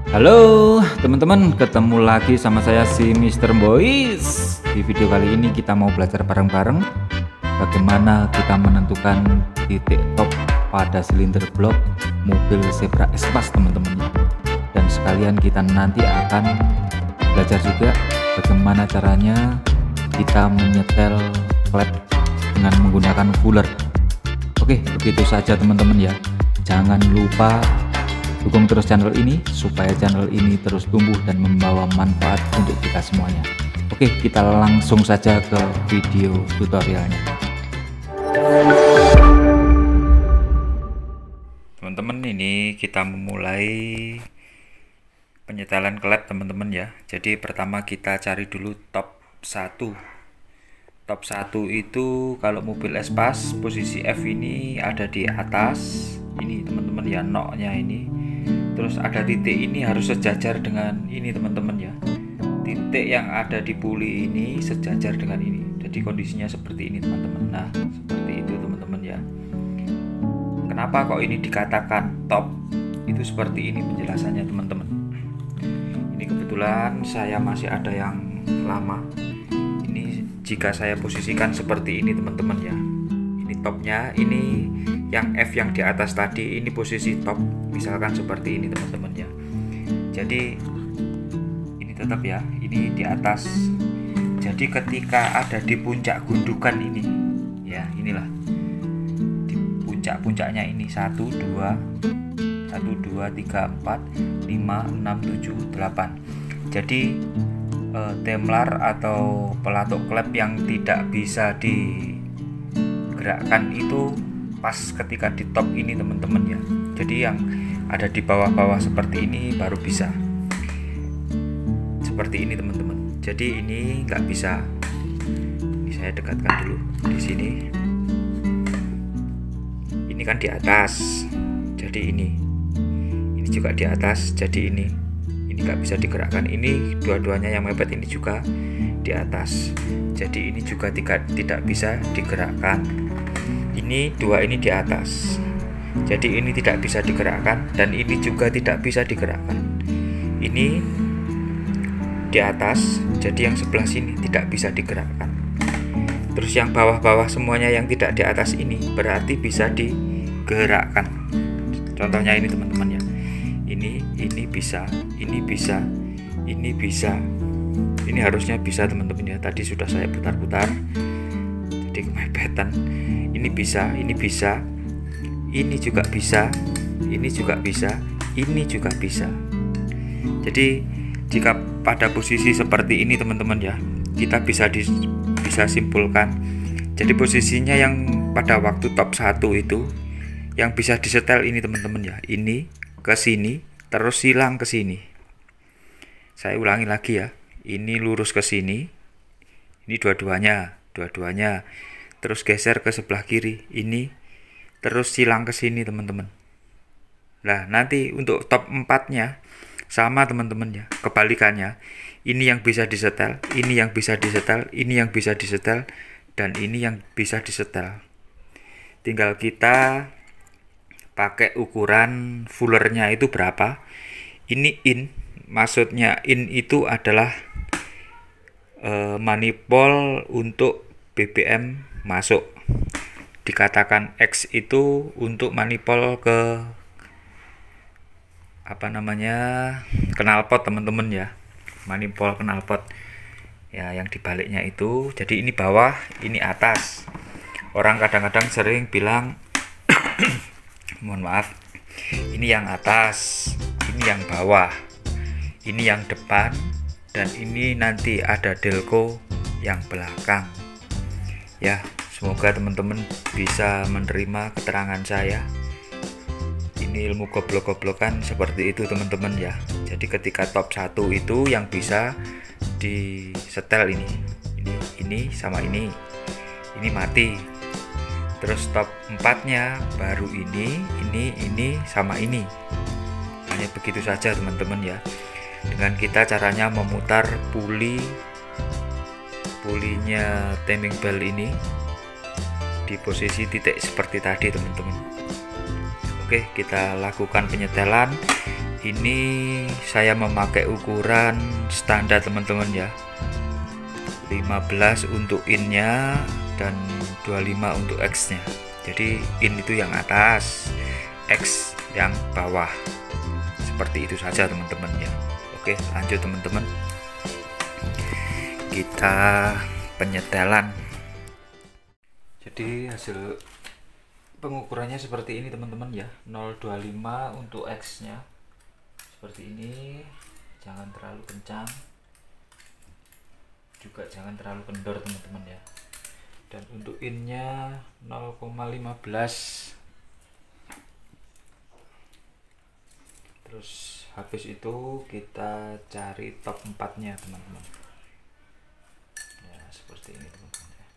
Halo teman-teman, ketemu lagi sama saya si Mr. Boys. Di video kali ini kita mau belajar bareng-bareng bagaimana kita menentukan titik top pada silinder blok mobil Zebra S-Pass teman-teman. Dan sekalian kita nanti akan belajar juga bagaimana caranya kita menyetel klep dengan menggunakan fuller. Oke, begitu saja teman-teman ya. Jangan lupa dukung terus channel ini supaya channel ini terus tumbuh dan membawa manfaat untuk kita semuanya. Oke, kita langsung saja ke video tutorialnya. Teman-teman, ini kita memulai penyetelan klep teman-teman ya. Jadi pertama kita cari dulu top 1. Top 1 itu kalau mobil S-Pass posisi F ini ada di atas. Ini teman-teman ya, noknya ini. Terus ada titik ini harus sejajar dengan ini teman-teman ya. Titik yang ada di puli ini sejajar dengan ini. Jadi kondisinya seperti ini teman-teman. Nah, seperti itu teman-teman ya. Kenapa kok ini dikatakan top? Itu seperti ini penjelasannya teman-teman. Ini kebetulan saya masih ada yang lama. Ini jika saya posisikan seperti ini teman-teman ya. Ini topnya, ini yang F yang di atas tadi, ini posisi top, misalkan seperti ini teman-teman ya. Jadi ini tetap ya, ini di atas. Jadi ketika ada di puncak gundukan ini ya, inilah di puncak-puncaknya ini 1 2 3 4 5 6 7 8. Jadi temlar atau pelatuk klep yang tidak bisa digerakkan itu pas ketika di top ini teman-teman ya. Jadi yang ada di bawah-bawah seperti ini baru bisa seperti ini teman-teman. Jadi ini nggak bisa. Ini saya dekatkan dulu di sini. Ini kan di atas, jadi ini juga di atas, jadi ini nggak bisa digerakkan. Ini dua-duanya yang mepet ini juga di atas, jadi ini juga tidak bisa digerakkan. Ini dua ini di atas, jadi ini tidak bisa digerakkan, dan ini juga tidak bisa digerakkan. Ini di atas, jadi yang sebelah sini tidak bisa digerakkan. Terus yang bawah-bawah semuanya yang tidak di atas ini berarti bisa digerakkan. Contohnya ini teman-teman ya. Ini bisa, ini bisa, ini bisa. Ini harusnya bisa teman-teman ya. Tadi sudah saya putar-putar, jadi kemepetan. Ini bisa, ini bisa, ini juga bisa, ini juga bisa, ini juga bisa. Jadi jika pada posisi seperti ini teman-teman ya, kita bisa simpulkan. Jadi posisinya yang pada waktu top 1 itu yang bisa disetel ini teman-teman ya. Ini ke sini, terus silang ke sini. Saya ulangi lagi ya. Ini lurus ke sini. Ini dua-duanya. Terus geser ke sebelah kiri, ini terus silang ke sini teman-teman. Nah, nanti untuk top 4-nya sama teman-teman ya, kebalikannya. Ini yang bisa disetel, ini yang bisa disetel, ini yang bisa disetel, dan ini yang bisa disetel. Tinggal kita pakai ukuran fullernya itu berapa. Ini in, maksudnya in itu adalah manifold untuk BBM masuk. Dikatakan X itu untuk manifold ke knalpot teman-teman ya. Manifold knalpot ya, yang dibaliknya itu. Jadi ini bawah, ini atas. Orang kadang-kadang sering bilang mohon maaf, ini yang atas, ini yang bawah, ini yang depan, dan ini nanti ada delco yang belakang ya. Semoga teman-teman bisa menerima keterangan saya. Ini ilmu goblok-goblokan seperti itu teman-teman ya. Jadi ketika top 1 itu yang bisa disetel ini sama ini mati. Terus top 4-nya baru ini sama ini. Hanya begitu saja teman-teman ya. Dengan kita caranya memutar pulinya timing bell ini di posisi titik seperti tadi teman-teman. Oke, kita lakukan penyetelan. Ini saya memakai ukuran standar teman-teman ya, 15 untuk innya dan 25 untuk X nya. Jadi in itu yang atas, X yang bawah, seperti itu saja teman-teman ya. Oke, lanjut teman-teman, kita penyetelan. Jadi hasil pengukurannya seperti ini teman-teman ya, 0,25 untuk X nya seperti ini, jangan terlalu kencang juga jangan terlalu kendor teman-teman ya. Dan untuk innya 0,15. Terus habis itu kita cari top 4 nya teman-teman ya, seperti ini teman-teman ya.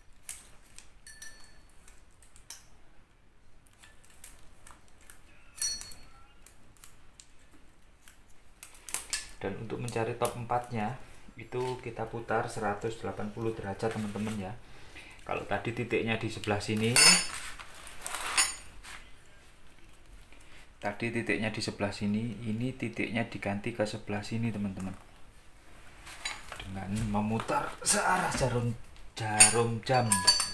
Dan untuk mencari top 4 nya itu kita putar 180 derajat teman-teman ya. Kalau tadi titiknya di sebelah sini, ini titiknya diganti ke sebelah sini teman-teman, dengan memutar searah jarum jam.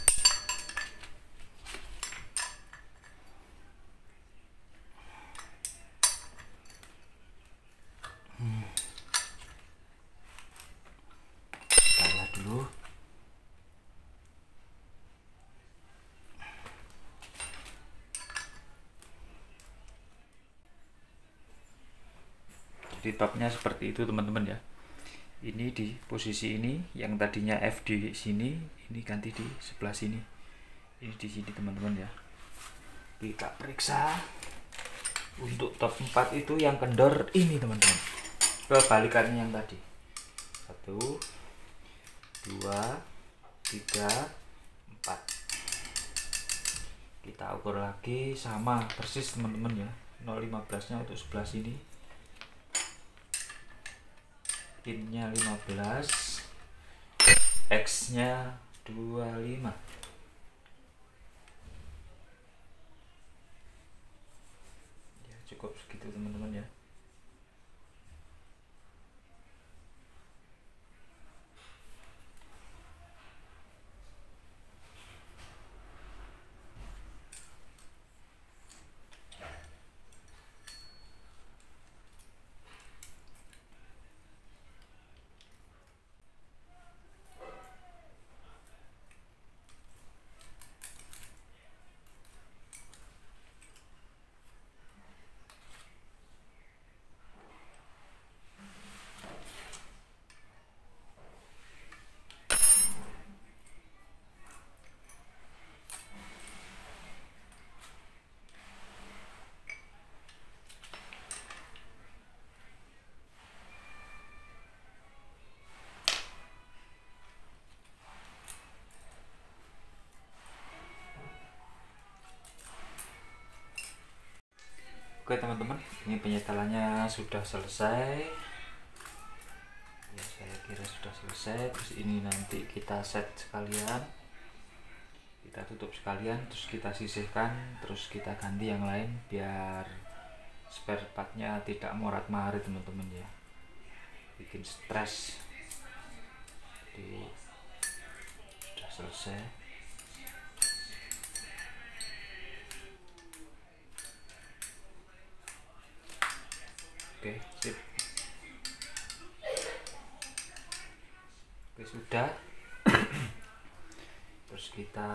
Kita lihat dulu. Jadi topnya seperti itu teman-teman ya. Ini di posisi ini, yang tadinya F di sini, ini ganti di sebelah sini. Ini di sini teman-teman ya. Kita periksa. Untuk top 4 itu yang kendor ini teman-teman, kebalikannya yang tadi. 1, 2, 3, 4. Kita ukur lagi sama persis teman-teman ya. 0,15 nya untuk sebelah sini, innya 15, X nya 25. Ya, cukup segitu teman-teman ya. Oke teman-teman, ini penyetelannya sudah selesai ya, saya kira sudah selesai. Terus ini nanti kita set sekalian, kita tutup sekalian, terus kita sisihkan, terus kita ganti yang lain biar spare partnya tidak morat-marit teman-teman ya, bikin stres. Jadi sudah selesai. Oke, sip. Oke, sudah. Terus kita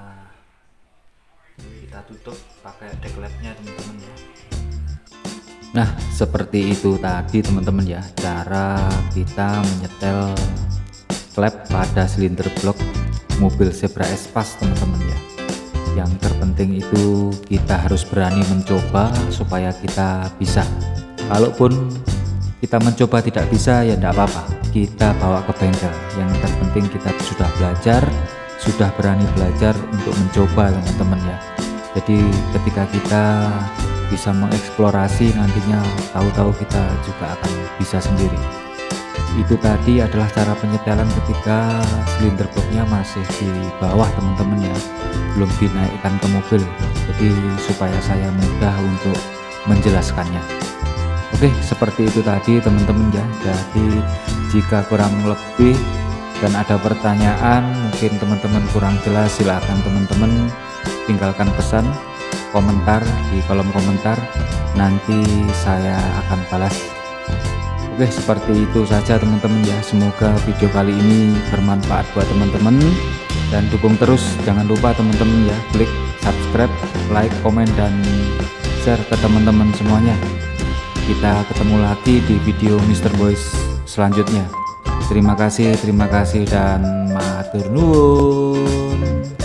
tutup pakai deklepnya teman-teman ya. Nah, seperti itu tadi teman-teman ya, cara kita menyetel klep pada silinder blok mobil Zebra Espace teman-teman ya. Yang terpenting itu kita harus berani mencoba supaya kita bisa. Kalaupun kita mencoba tidak bisa ya tidak apa-apa, kita bawa ke bengkel. Yang terpenting kita sudah belajar, sudah berani belajar untuk mencoba teman-teman ya. Jadi ketika kita bisa mengeksplorasi, nantinya tahu-tahu kita juga akan bisa sendiri. Itu tadi adalah cara penyetelan ketika silinder bloknya masih di bawah teman-teman ya, belum dinaikkan ke mobil. Jadi supaya saya mudah untuk menjelaskannya. Oke, seperti itu tadi teman-teman ya. Jadi jika kurang lebih dan ada pertanyaan, mungkin teman-teman kurang jelas, silahkan teman-teman tinggalkan pesan komentar di kolom komentar, nanti saya akan balas. Oke, seperti itu saja teman-teman ya. Semoga video kali ini bermanfaat buat teman-teman, dan dukung terus. Jangan lupa teman-teman ya, klik subscribe, like, komen, dan share ke teman-teman semuanya. Kita ketemu lagi di video Mr. Boys selanjutnya. Terima kasih dan matur nuwun.